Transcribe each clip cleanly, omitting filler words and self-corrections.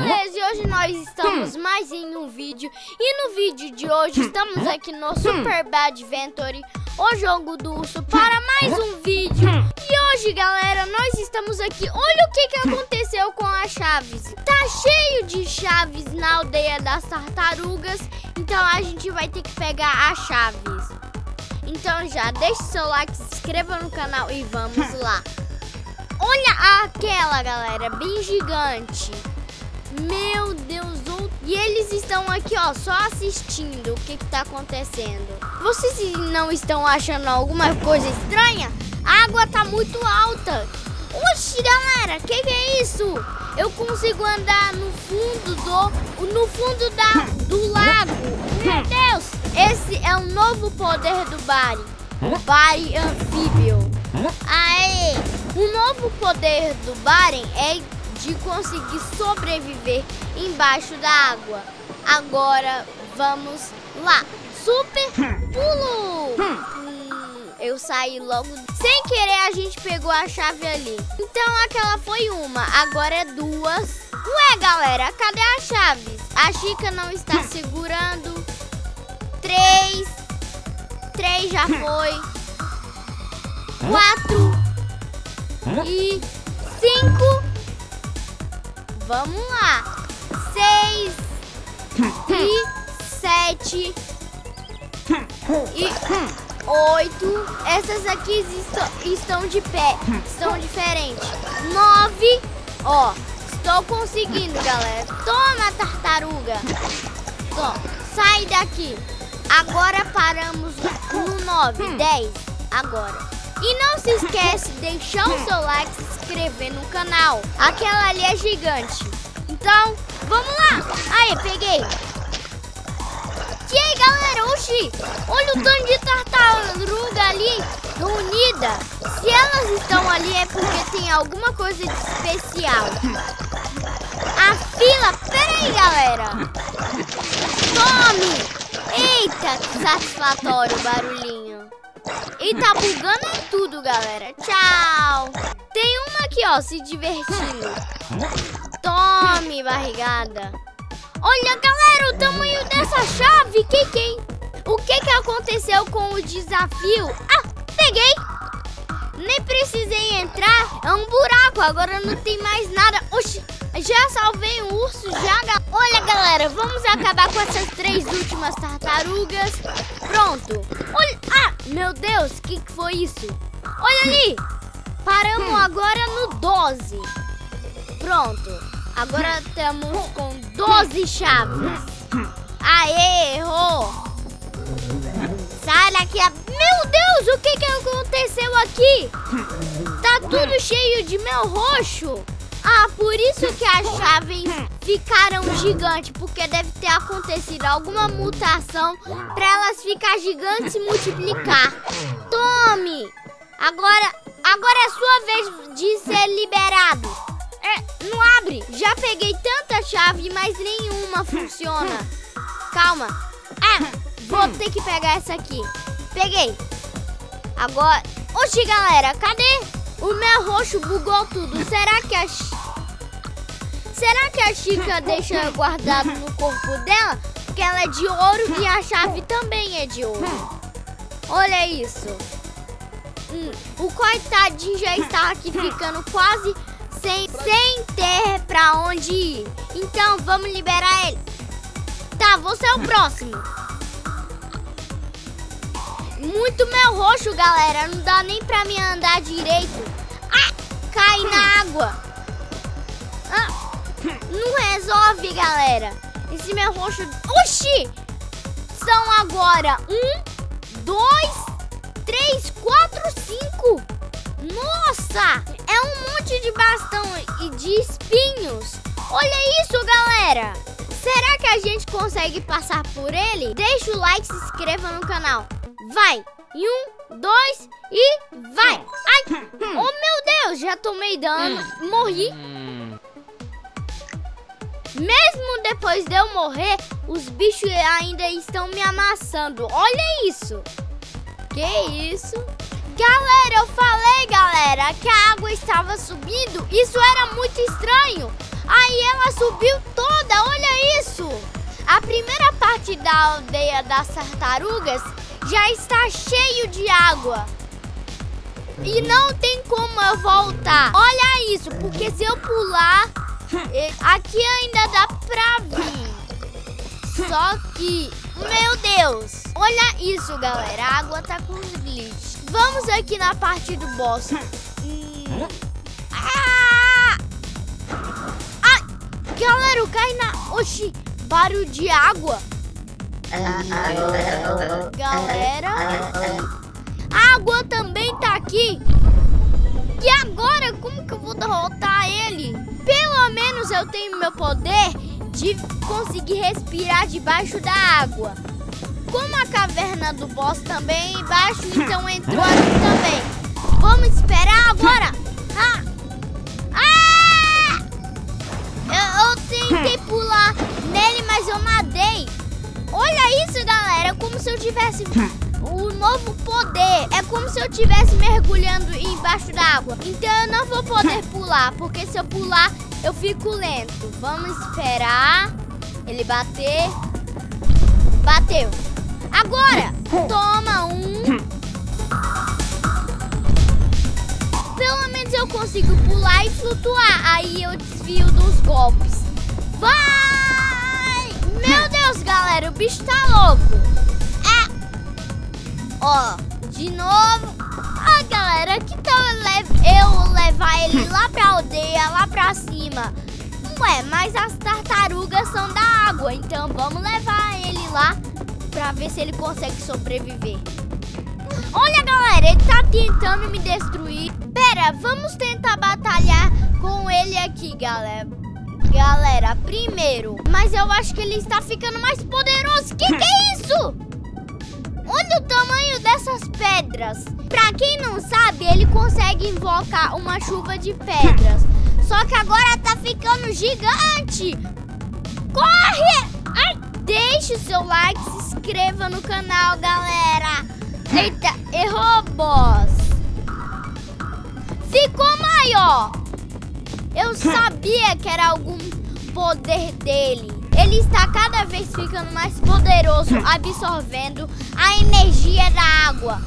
beleza? E hoje nós estamos mais em um vídeo. E no vídeo de hoje estamos aqui no Super Bad Adventure, o jogo do urso, para mais um vídeo. E hoje, galera, nós estamos aqui. Olha o que aconteceu com as chaves. Tá cheio de chaves na aldeia das tartarugas. Então a gente vai ter que pegar as chaves. Então já deixa o seu like, se inscreva no canal e vamos lá. Olha aquela, galera, bem gigante. Meu Deus. E eles estão aqui, ó, só assistindo o que tá acontecendo. Vocês não estão achando alguma coisa estranha? A água tá muito alta. Oxi, galera, que é isso? Eu consigo andar no fundo do lago. Meu Deus. Esse é o novo poder do Barry. Barry anfíbio. Aê! O novo poder do Barry é de conseguir sobreviver embaixo da água. Agora vamos lá. Super pulo! Eu saí logo. Sem querer a gente pegou a chave ali. Então aquela foi uma, agora é duas. Ué, galera, cadê as chaves? A Chica não está segurando. Três já foi. 4 e 5. Vamos lá. 6 e 7 e 8. Essas aqui estão de pé. Estão diferentes. 9. Ó, estou conseguindo, galera. Toma, tartaruga. Toma. Sai daqui. Agora paramos no 9, 10. Agora. E não se esquece de deixar o seu like, se inscrever no canal. Aquela ali é gigante. Então, vamos lá. Aí, peguei. E aí, galera, oxi. Olha o tanto de tartaruga ali reunida. Se elas estão ali é porque tem alguma coisa de especial. A fila, pera aí, galera. Tome. Eita, que satisfatório o barulhinho. E tá bugando em tudo, galera. Tchau. Tem uma aqui, ó, se divertindo. Tome, barrigada. Olha, galera, o tamanho dessa chave. O que aconteceu com o desafio? Ah, peguei. Nem precisei entrar. É um buraco, agora não tem mais nada. Oxi, já salvei o urso, já. Olha, galera, vamos acabar com essas 3 últimas tartarugas. Pronto. Olha, meu Deus, o que foi isso? Olha ali. Paramos agora no 12. Pronto. Agora estamos com 12 chaves. Aê, errou. Sai daqui. Meu Deus, o que aconteceu aqui? Tá tudo cheio de mel roxo. Ah, por isso que as chaves ficaram gigantes. Porque deve ter acontecido alguma mutação para elas ficar gigantes e multiplicar. Tome. Agora é sua vez de ser liberado. Não abre. Já peguei tanta chave, mas nenhuma funciona. Calma. Vou ter que pegar essa aqui. Peguei. Agora... Oxi, galera, cadê? O meu roxo bugou tudo. Será que a Chica deixa guardado no corpo dela? Porque ela é de ouro e a chave também é de ouro. Olha isso. O coitadinho já está aqui ficando quase sem ter pra onde ir. Então vamos liberar ele. Tá, você é o próximo. Muito mel roxo, galera. Não dá nem pra mim andar direito. Cai na água. Não resolve, galera. Esse mel roxo... Oxi! São agora 1, 2, 3, 4, 5. Nossa! É um monte de bastão e de espinhos. Olha isso, galera. Será que a gente consegue passar por ele? Deixa o like, se inscreva no canal. Vai! 1, 2 e vai! Ai! Oh, meu Deus! Já tomei dano. Morri. Mesmo depois de eu morrer, os bichos ainda estão me amassando. Olha isso! Que isso? Galera, eu falei, galera, que a água estava subindo. Isso era muito estranho. Aí ela subiu toda, olha isso. A primeira parte da aldeia das tartarugas já está cheio de água. E não tem como eu voltar. Olha isso, porque se eu pular, aqui ainda dá pra vir. Só que, meu Deus, olha isso, galera. A água tá com os glitches. Vamos aqui na parte do boss. Galera, eu caí na... Oxi, barulho de água. Galera, a água também tá aqui. E agora, como que eu vou derrotar ele? Pelo menos eu tenho meu poder de conseguir respirar debaixo da água. Como a caverna do boss também é embaixo, então entrou aqui também. Vamos esperar agora. Eu tentei pular nele, mas eu nadei. Olha isso, galera. É como se eu tivesse o novo poder. É como se eu estivesse mergulhando embaixo da água. Então eu não vou poder pular, porque se eu pular, eu fico lento. Vamos esperar ele bater. Bateu. Agora, toma um. Pelo menos eu consigo pular e flutuar. Aí eu desvio dos golpes. Vai! Meu Deus, galera, o bicho tá louco. Ó, de novo. Galera, que tal eu levar ele lá pra aldeia, lá pra cima? Ué, mas as tartarugas são da água, então vamos levar ele lá pra ver se ele consegue sobreviver. Olha, galera, ele tá tentando me destruir. Pera, vamos tentar batalhar com ele aqui, galera. Galera, primeiro. Mas eu acho que ele está ficando mais poderoso. Que é isso? Olha o tamanho dessas pedras. Pra quem não sabe, ele consegue invocar uma chuva de pedras. Só que agora tá ficando gigante. Corre! Ai, deixe o seu like, se inscreva no canal, galera. Eita, errou, boss. Ficou maior. Eu sabia que era algum poder dele. Ele está cada vez ficando mais poderoso, absorvendo a energia da água.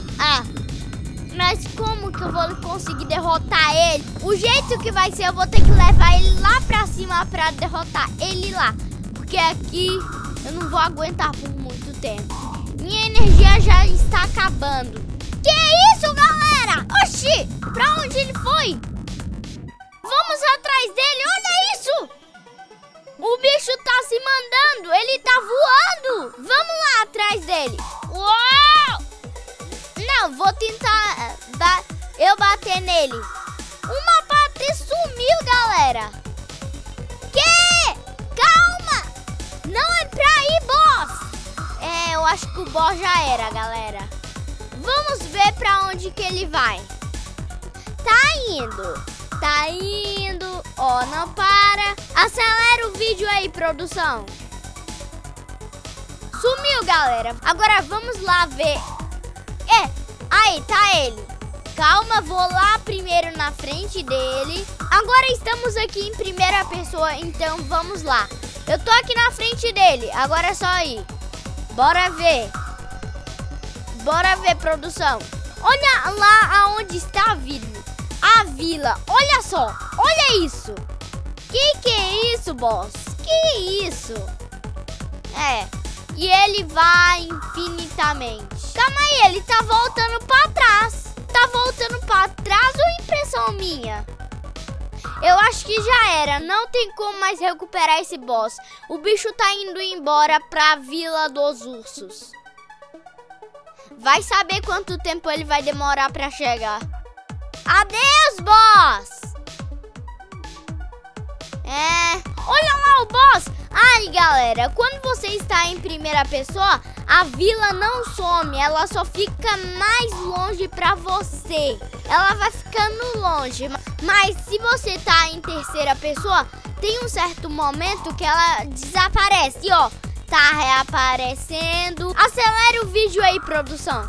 Mas como que eu vou conseguir derrotar ele? O jeito que vai ser, eu vou ter que levar ele lá pra cima pra derrotar ele lá. Porque aqui eu não vou aguentar por muito tempo. Minha energia já está acabando. Que é isso, galera? Oxi, pra onde ele foi? Vamos atrás dele, olha isso! O bicho tá se mandando, ele tá voando. Vamos lá atrás dele. Uau! Não, vou tentar eu bater nele. Uma parte sumiu, galera. Que? Calma! Não é pra ir, boss. Eu acho que o boss já era, galera. Vamos ver pra onde que ele vai. Tá indo. Tá indo. Ó, não para. Acelera o vídeo aí, produção. Sumiu, galera. Agora vamos lá ver. Aí, tá ele. Calma, vou lá primeiro na frente dele. Agora estamos aqui em primeira pessoa, então vamos lá. Eu tô aqui na frente dele. Agora é só ir. Bora ver. Bora ver, produção. Olha lá aonde está a vila. A vila. Olha só. Olha isso. Que é isso, boss? Que isso? E ele vai infinitamente. Calma aí, ele tá voltando pra trás. Tá voltando pra trás ou impressão minha? Eu acho que já era. Não tem como mais recuperar esse boss. O bicho tá indo embora pra Vila dos Ursos. Vai saber quanto tempo ele vai demorar pra chegar. Adeus, boss! Olha lá o boss! Ai, galera, quando você está em primeira pessoa, a vila não some, ela só fica mais longe pra você. Ela vai ficando longe, mas se você tá em terceira pessoa, tem um certo momento que ela desaparece, ó. Tá reaparecendo. Acelera o vídeo aí, produção.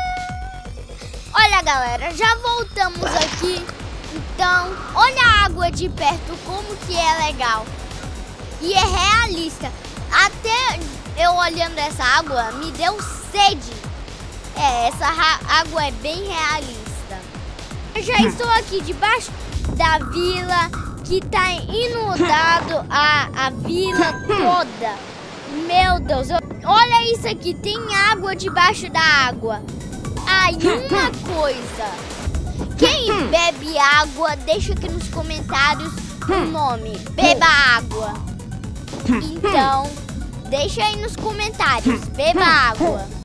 Olha, galera, já voltamos aqui. Então, olha a água de perto como que é legal. E é realista. Até eu olhando essa água, me deu sede. Essa água é bem realista. Eu já estou aqui debaixo da vila, que tá inundado a vila toda. Meu Deus, olha isso aqui, tem água debaixo da água. Aí uma coisa, quem bebe água, deixa aqui nos comentários o nome, beba água. Então, deixa aí nos comentários, beba água.